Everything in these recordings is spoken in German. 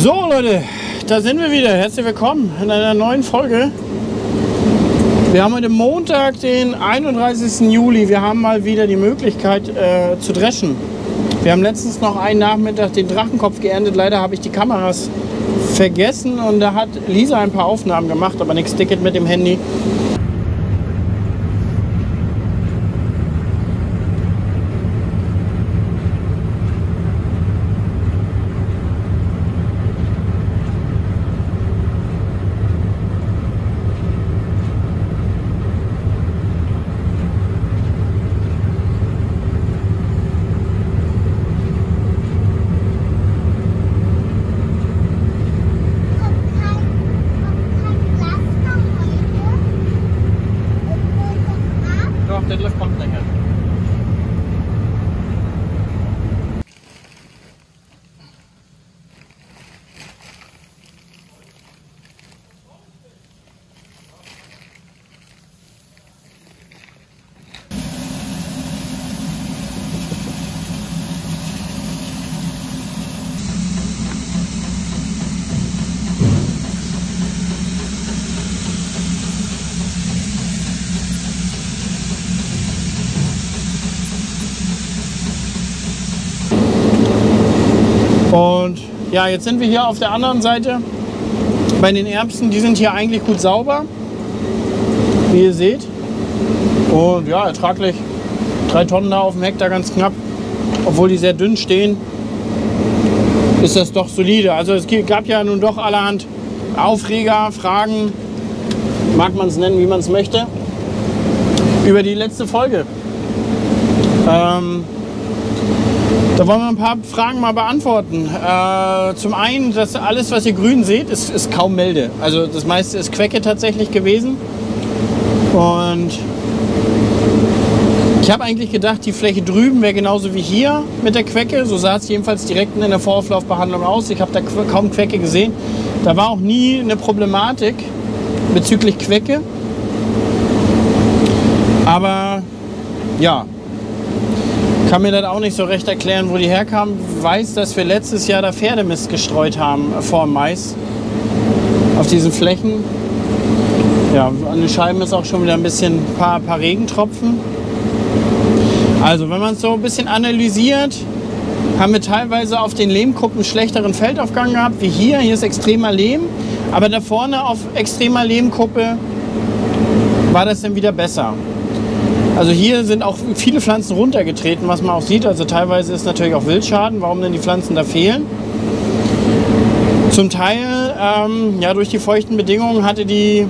So Leute, da sind wir wieder. Herzlich willkommen in einer neuen Folge. Wir haben heute Montag, den 31. Juli. Wir haben mal wieder die Möglichkeit zu dreschen. Wir haben letztens noch einen Nachmittag den Drachenkopf geerntet. Leider habe ich die Kameras vergessen und da hat Lisa ein paar Aufnahmen gemacht, aber nichts Dickes mit dem Handy. Das kommt länger. Und ja, jetzt sind wir hier auf der anderen Seite bei den Erbsen. Die sind hier eigentlich gut sauber, wie ihr seht. Und ja, ertraglich 3 Tonnen da auf dem Hektar, ganz knapp. Obwohl die sehr dünn stehen, ist das doch solide. Also es gab ja nun doch allerhand Aufreger, Fragen, mag man es nennen, wie man es möchte, über die letzte Folge. Da wollen wir ein paar Fragen mal beantworten. Zum einen, dass alles, was ihr grün seht, ist kaum Melde. Also das meiste ist Quecke tatsächlich gewesen. Und ich habe eigentlich gedacht, die Fläche drüben wäre genauso wie hier mit der Quecke. So sah es jedenfalls direkt in der Vorauflaufbehandlung aus. Ich habe da kaum Quecke gesehen. Da war auch nie eine Problematik bezüglich Quecke. Aber ja, kann mir das auch nicht so recht erklären, wo die herkamen. Weiß, dass wir letztes Jahr da Pferdemist gestreut haben vor dem Mais auf diesen Flächen. Ja, an den Scheiben ist auch schon wieder ein bisschen paar Regentropfen. Also wenn man es so ein bisschen analysiert, haben wir teilweise auf den Lehmkuppen schlechteren Feldaufgang gehabt, wie hier. Hier ist extremer Lehm, aber da vorne auf extremer Lehmkuppe war das dann wieder besser. Also hier sind auch viele Pflanzen runtergetreten, was man auch sieht. Also teilweise ist natürlich auch Wildschaden, warum denn die Pflanzen da fehlen. Zum Teil, ja, durch die feuchten Bedingungen hatte die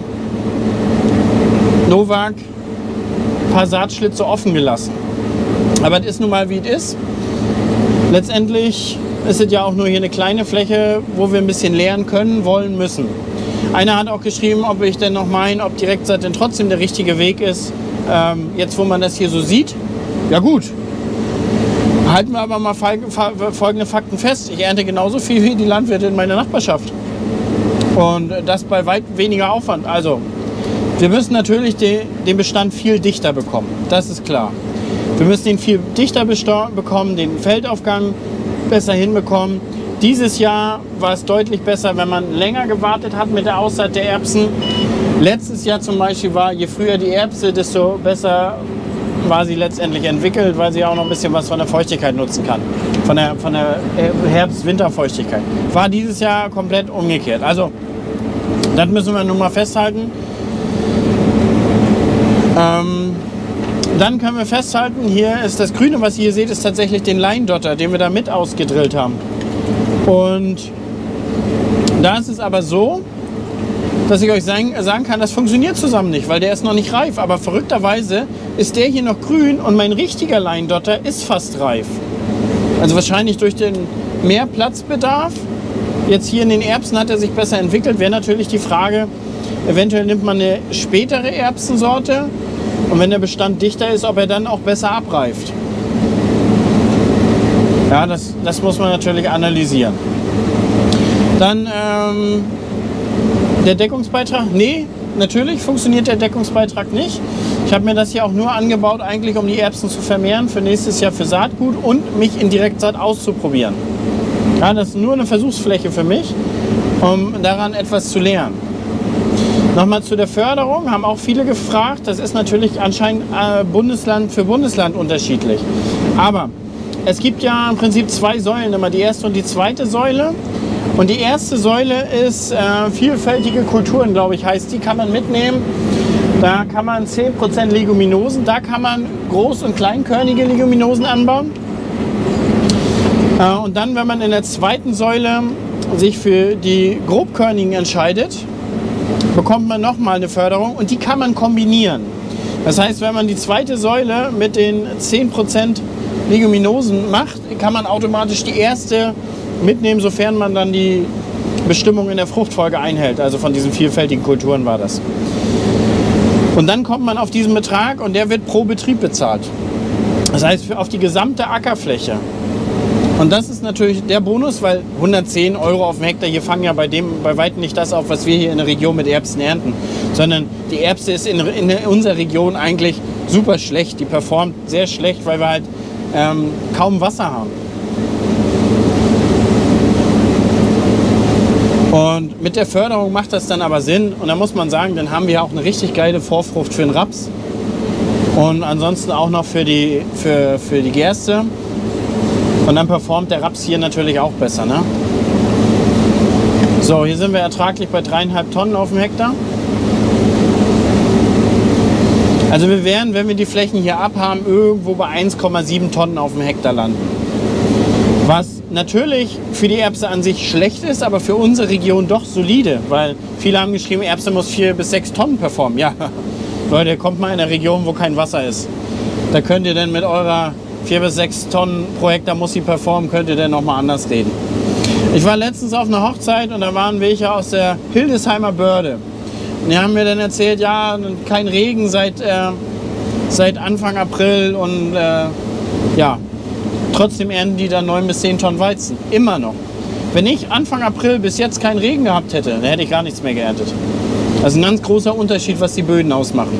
Novak ein paar Saatschlitze offen gelassen. Aber es ist nun mal wie es ist. Letztendlich ist es ja auch nur hier eine kleine Fläche, wo wir ein bisschen leeren können, wollen, müssen. Einer hat auch geschrieben, ob ich denn noch meine, ob Direktsaat denn trotzdem der richtige Weg ist. Jetzt, wo man das hier so sieht, ja gut. Halten wir aber mal folgende Fakten fest. Ich ernte genauso viel wie die Landwirte in meiner Nachbarschaft. Und das bei weit weniger Aufwand. Also, wir müssen natürlich den Bestand viel dichter bekommen. Das ist klar. Wir müssen ihn viel dichter bekommen, den Feldaufgang besser hinbekommen. Dieses Jahr war es deutlich besser, wenn man länger gewartet hat mit der Aussaat der Erbsen. Letztes Jahr zum Beispiel war, je früher die Erbse, desto besser war sie letztendlich entwickelt, weil sie auch noch ein bisschen was von der Feuchtigkeit nutzen kann. Von der Herbst-Winter-Feuchtigkeit. War dieses Jahr komplett umgekehrt. Also, das müssen wir nun mal festhalten. Dann können wir festhalten, hier ist das Grüne, was ihr hier seht, ist tatsächlich den Leindotter, den wir da mit ausgedrillt haben. Und da ist es aber so, dass ich euch sagen kann, das funktioniert zusammen nicht, weil der ist noch nicht reif. Aber verrückterweise ist der hier noch grün und mein richtiger Leindotter ist fast reif. Also wahrscheinlich durch den mehr Platzbedarf. Jetzt hier in den Erbsen hat er sich besser entwickelt. Wäre natürlich die Frage, eventuell nimmt man eine spätere Erbsensorte und wenn der Bestand dichter ist, ob er dann auch besser abreift. Ja, das muss man natürlich analysieren. Dann der Deckungsbeitrag. Nee, natürlich funktioniert der Deckungsbeitrag nicht. Ich habe mir das hier auch nur angebaut, eigentlich um die Erbsen zu vermehren, für nächstes Jahr für Saatgut und mich in Direktsaat auszuprobieren. Ja, das ist nur eine Versuchsfläche für mich, um daran etwas zu lernen. Nochmal zu der Förderung, haben auch viele gefragt. Das ist natürlich anscheinend Bundesland für Bundesland unterschiedlich. Aber es gibt ja im Prinzip zwei Säulen, immer die erste und die zweite Säule. Und die erste Säule ist vielfältige Kulturen, glaube ich, heißt die, kann man mitnehmen. Da kann man 10% Leguminosen, da kann man groß- und kleinkörnige Leguminosen anbauen. Und dann, wenn man in der zweiten Säule sich für die grobkörnigen entscheidet, bekommt man nochmal eine Förderung und die kann man kombinieren. Das heißt, wenn man die zweite Säule mit den 10% Leguminosen macht, kann man automatisch die erste mitnehmen, sofern man dann die Bestimmung in der Fruchtfolge einhält. Also von diesen vielfältigen Kulturen war das. Und dann kommt man auf diesen Betrag und der wird pro Betrieb bezahlt. Das heißt, auf die gesamte Ackerfläche. Und das ist natürlich der Bonus, weil 110 Euro auf dem Hektar, hier fangen ja bei weitem nicht das auf, was wir hier in der Region mit Erbsen ernten. Sondern die Erbse ist in unserer Region eigentlich super schlecht. Die performt sehr schlecht, weil wir halt kaum Wasser haben. Und mit der Förderung macht das dann aber Sinn. Und da muss man sagen, dann haben wir auch eine richtig geile Vorfrucht für den Raps. Und ansonsten auch noch für die Gerste. Und dann performt der Raps hier natürlich auch besser. Ne? So, hier sind wir ertraglich bei 3,5 Tonnen auf dem Hektar. Also wir werden, wenn wir die Flächen hier abhaben, irgendwo bei 1,7 Tonnen auf dem Hektar landen. Was natürlich für die Erbse an sich schlecht ist, aber für unsere Region doch solide. Weil viele haben geschrieben, Erbse muss 4 bis 6 Tonnen performen. Ja, Leute, kommt mal in eine Region, wo kein Wasser ist. Da könnt ihr denn mit eurer 4 bis 6 Tonnen pro Hektar muss sie performen, könnt ihr denn nochmal anders reden. Ich war letztens auf einer Hochzeit und da waren welche aus der Hildesheimer Börde. Und die haben mir dann erzählt, ja, kein Regen seit Anfang April und ja, trotzdem ernten die dann 9 bis 10 Tonnen Weizen. Immer noch. Wenn ich Anfang April bis jetzt keinen Regen gehabt hätte, dann hätte ich gar nichts mehr geerntet. Das ist ein ganz großer Unterschied, was die Böden ausmachen.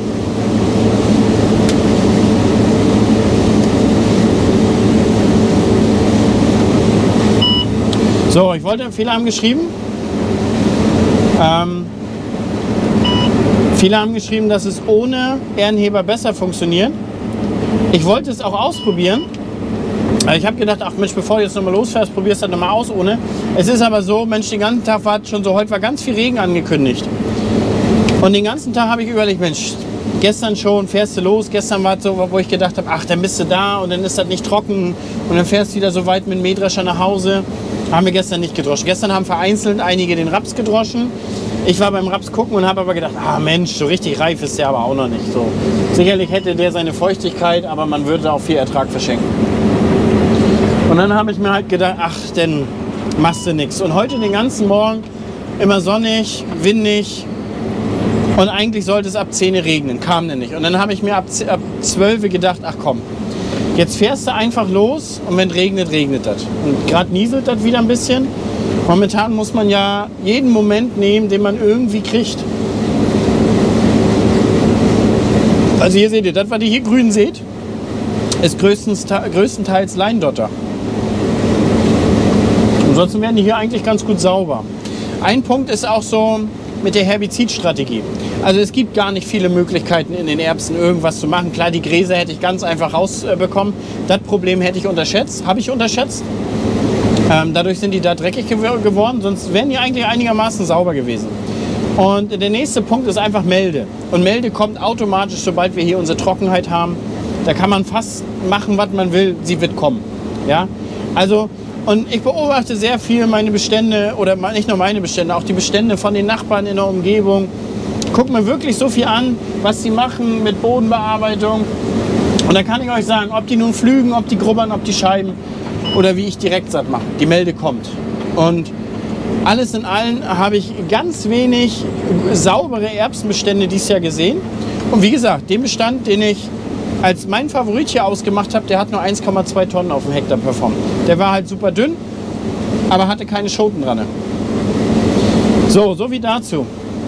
So, viele haben geschrieben, dass es ohne Erdenheber besser funktioniert. Ich wollte es auch ausprobieren. Ich habe gedacht, ach Mensch, bevor du jetzt nochmal losfährst, probierst du das nochmal aus ohne. Es ist aber so, Mensch, den ganzen Tag war es schon so, heute war ganz viel Regen angekündigt. Und den ganzen Tag habe ich überlegt, Mensch, gestern schon fährst du los, gestern war es so, wo ich gedacht habe, ach, dann bist du da und dann ist das nicht trocken und dann fährst du wieder so weit mit dem Mähdrescher nach Hause. Haben wir gestern nicht gedroschen. Gestern haben vereinzelt einige den Raps gedroschen. Ich war beim Raps gucken und habe aber gedacht, ah Mensch, so richtig reif ist der aber auch noch nicht. So. Sicherlich hätte der seine Feuchtigkeit, aber man würde auch viel Ertrag verschenken. Und dann habe ich mir halt gedacht, ach, dann machst du nichts. Und heute den ganzen Morgen immer sonnig, windig und eigentlich sollte es ab 10 regnen, kam denn nicht. Und dann habe ich mir ab 12 gedacht, ach komm, jetzt fährst du einfach los und wenn es regnet, regnet das. Und gerade nieselt das wieder ein bisschen. Momentan muss man ja jeden Moment nehmen, den man irgendwie kriegt. Also hier seht ihr, das, was ihr hier grün seht, ist größtenteils Leindotter. Ansonsten werden die hier eigentlich ganz gut sauber. Ein Punkt ist auch so mit der Herbizidstrategie. Also es gibt gar nicht viele Möglichkeiten in den Erbsen irgendwas zu machen. Klar, die Gräser hätte ich ganz einfach rausbekommen. Das Problem hätte ich unterschätzt, habe ich unterschätzt. Dadurch sind die da dreckig geworden, sonst wären die eigentlich einigermaßen sauber gewesen. Und der nächste Punkt ist einfach Melde. Und Melde kommt automatisch, sobald wir hier unsere Trockenheit haben. Da kann man fast machen, was man will, sie wird kommen. Ja? Also, und ich beobachte sehr viel meine Bestände, oder nicht nur meine Bestände, auch die Bestände von den Nachbarn in der Umgebung. Guck mir wirklich so viel an, was sie machen mit Bodenbearbeitung. Und da kann ich euch sagen, ob die nun pflügen, ob die grubbern, ob die scheiben oder wie ich direkt satt mache. Die Melde kommt. Und alles in allem habe ich ganz wenig saubere Erbsenbestände dieses Jahr gesehen. Und wie gesagt, den Bestand, den ich als mein Favorit hier ausgemacht habe, der hat nur 1,2 Tonnen auf dem Hektar performt. Der war halt super dünn, aber hatte keine Schoten dran. So wie dazu.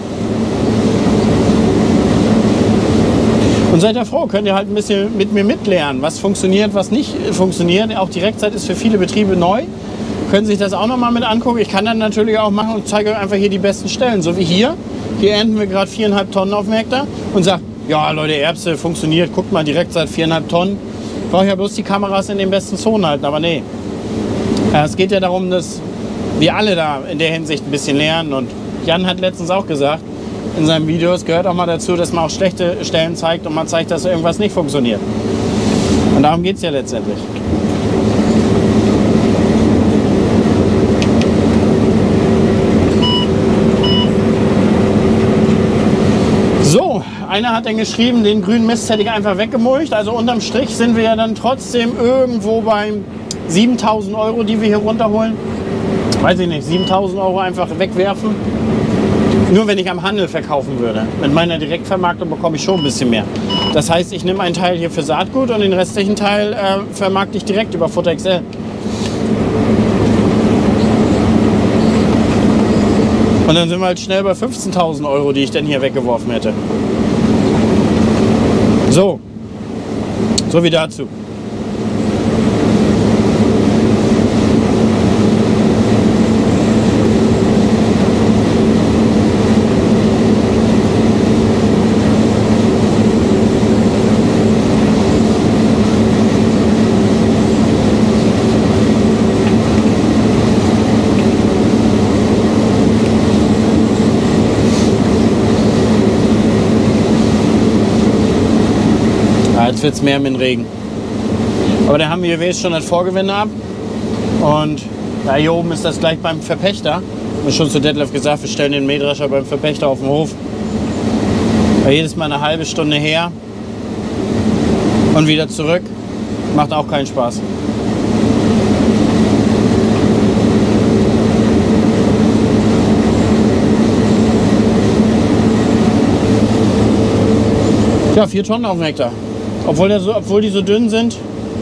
Und seid ihr froh, könnt ihr halt ein bisschen mit mir mitlernen, was funktioniert, was nicht funktioniert. Auch Direktzeit ist für viele Betriebe neu. können sich das auch nochmal mit angucken. Ich kann dann natürlich auch machen und zeige euch einfach hier die besten Stellen. So wie hier. Hier ernten wir gerade 4,5 Tonnen auf dem Hektar und sagt, ja Leute, Erbse funktioniert, guckt mal direkt seit 4,5 Tonnen. Brauche ich ja bloß die Kameras in den besten Zonen halten, aber nee. Es geht ja darum, dass wir alle da in der Hinsicht ein bisschen lernen. Und Jan hat letztens auch gesagt, in seinem Video, es gehört auch mal dazu, dass man auch schlechte Stellen zeigt und man zeigt, dass irgendwas nicht funktioniert. Und darum geht es ja letztendlich. So, einer hat dann geschrieben, den grünen Mist hätte ich einfach weggemulcht. Also unterm Strich sind wir ja dann trotzdem irgendwo bei 7.000 Euro, die wir hier runterholen. Weiß ich nicht, 7.000 Euro einfach wegwerfen. Nur wenn ich am Handel verkaufen würde. Mit meiner Direktvermarktung bekomme ich schon ein bisschen mehr. Das heißt, ich nehme einen Teil hier für Saatgut und den restlichen Teil vermarkte ich direkt über FutterXL. Und dann sind wir halt schnell bei 15.000 Euro, die ich dann hier weggeworfen hätte. So wie dazu. Jetzt wird es mehr mit dem Regen. Aber da haben wir jetzt schon das Vorgewinde ab. Und da hier oben ist das gleich beim Verpächter. Ich habe schon zu Detlef gesagt, wir stellen den Mähdrescher beim Verpächter auf den Hof. Weil jedes Mal eine halbe Stunde her und wieder zurück. Macht auch keinen Spaß. Ja, 4 Tonnen auf dem Hektar. Obwohl die so dünn sind.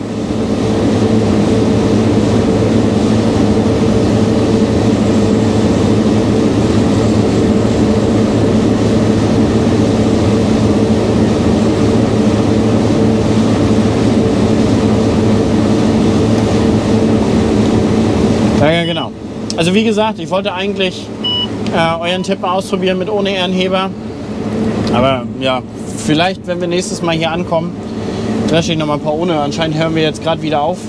Ja, genau. Also wie gesagt, ich wollte eigentlich euren Tipp mal ausprobieren mit ohne Ehrenheber. Aber ja, vielleicht, wenn wir nächstes Mal hier ankommen, dresche ich noch mal ein paar ohne. Anscheinend hören wir jetzt gerade wieder auf.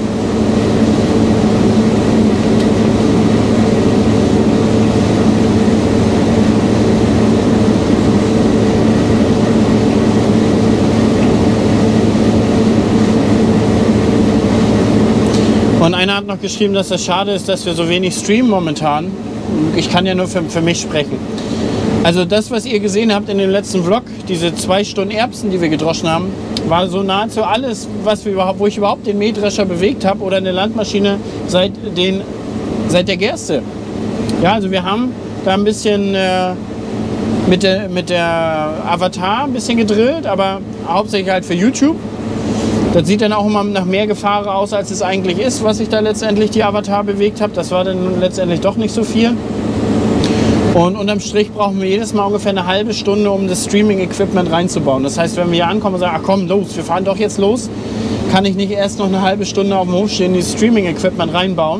Und einer hat noch geschrieben, dass das schade ist, dass wir so wenig streamen momentan. Ich kann ja nur für mich sprechen. Also das, was ihr gesehen habt in dem letzten Vlog, diese 2 Stunden Erbsen, die wir gedroschen haben, war so nahezu alles, wo ich überhaupt den Mähdrescher bewegt habe oder eine Landmaschine seit der Gerste. Ja, also wir haben da ein bisschen mit der Avatar ein bisschen gedrillt, aber hauptsächlich halt für YouTube. Das sieht dann auch immer nach mehr Gefahr aus, als es eigentlich ist, was ich da letztendlich die Avatar bewegt habe. Das war dann letztendlich doch nicht so viel. Und unterm Strich brauchen wir jedes Mal ungefähr eine halbe Stunde, um das Streaming-Equipment reinzubauen. Das heißt, wenn wir hier ankommen und sagen, ach komm, los, wir fahren doch jetzt los, kann ich nicht erst noch eine halbe Stunde auf dem Hof stehen, dieses Streaming-Equipment reinbauen.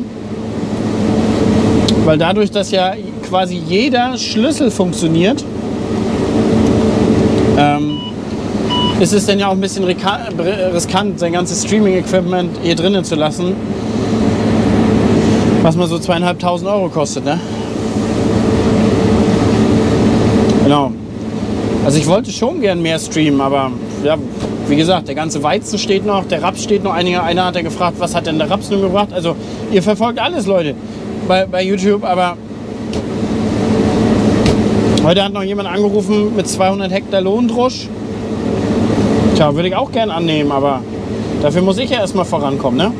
Weil dadurch, dass ja quasi jeder Schlüssel funktioniert, ist es dann ja auch ein bisschen riskant, sein ganzes Streaming-Equipment hier drinnen zu lassen, was mal so 2.500 Euro kostet, ne? Genau. Also ich wollte schon gern mehr streamen, aber ja, wie gesagt, der ganze Weizen steht noch, der Raps steht noch. Einer hat ja gefragt, was hat denn der Raps nun gebracht? Also ihr verfolgt alles, Leute, bei YouTube, aber heute hat noch jemand angerufen mit 200 Hektar Lohndrusch. Tja, würde ich auch gern annehmen, aber dafür muss ich ja erstmal vorankommen, ne?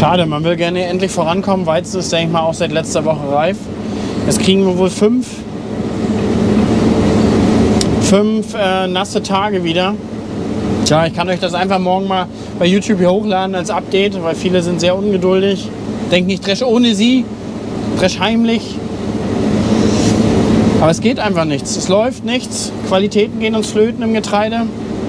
Schade, man will gerne endlich vorankommen. Weizen ist, denke ich mal, auch seit letzter Woche reif. Jetzt kriegen wir wohl fünf nasse Tage wieder. Tja, ich kann euch das einfach morgen mal bei YouTube hier hochladen als Update, weil viele sind sehr ungeduldig. Denken, ich dresche ohne sie, dresche heimlich. Aber es geht einfach nichts. Es läuft nichts. Qualitäten gehen uns flöten im Getreide.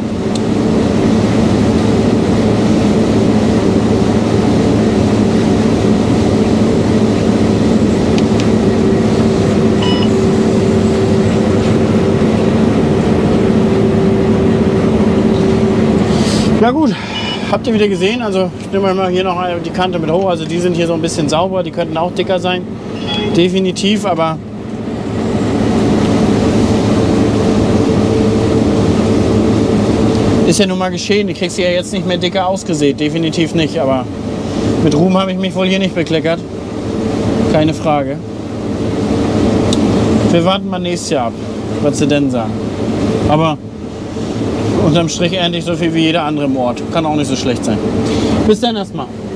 Ja gut, habt ihr wieder gesehen, also ich nehme mal hier noch die Kante mit hoch, also die sind hier so ein bisschen sauber, die könnten auch dicker sein, definitiv, aber ist ja nun mal geschehen, ich krieg sie ja jetzt nicht mehr dicker ausgesät, definitiv nicht, aber mit Ruhm habe ich mich wohl hier nicht bekleckert, keine Frage. Wir warten mal nächstes Jahr ab, was sie denn sagen, aber unterm Strich ähnlich so viel wie jeder andere im Ort. Kann auch nicht so schlecht sein. Bis dann erstmal.